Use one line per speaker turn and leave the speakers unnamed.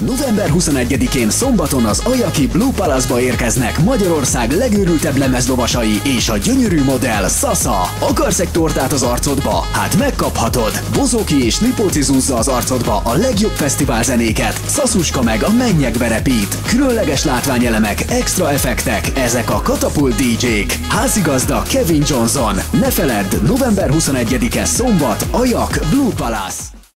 November 21-én szombaton az Ajaki Blue Palace-ba érkeznek Magyarország legőrültebb lemezlovasai és a gyönyörű modell Sasa. Akarsz egy tortát az arcodba? Hát megkaphatod! Bozoki és Lipóci zúzza az arcodba a legjobb fesztiválzenéket, Szaszuska meg a mennyekbe repít. Különleges látványelemek, extra effektek, ezek a Katapult DJ-k. Házigazda Kevin Johnson. Ne feledd, november 21-e szombat, Ajak Blue Palace.